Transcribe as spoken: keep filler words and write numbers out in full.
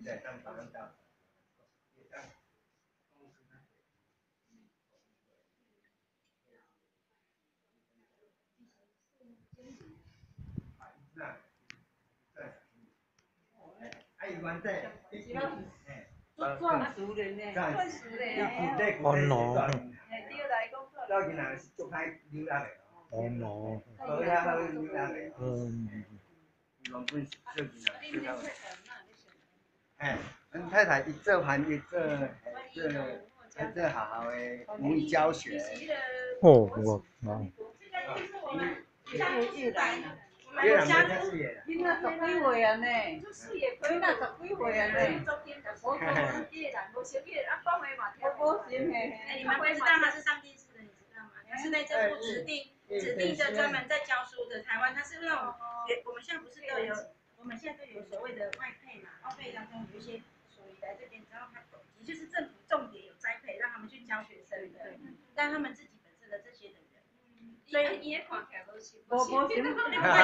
对，让访问到。那，对，哎，原在， 钻石的呢， 钻石的， 古代古代是到现在是做开流浪的。 哦喏。 好呀好流浪的。 嗯。 原本设计啊，是那个。哎，阮太太伊做番伊做做，还做好好的母语教学。 哦，我啊。 越南， 越南没开始耶。 囡仔十几岁啊呢，囡仔十几岁啊呢。我讲越南，无熟越南，讲话嘛听不懂。 哎，你们不知道他是上电视的，你知道吗？他是在这部指定指定的专门在教书的台湾，他是那种，我们现在不是都有，我们现在都有所谓的外配嘛，外配当中有一些属于来这边，然后他也就是政府重点有栽培，让他们去教学生的，但他们自己本身的这些的人，所以也看起来都是。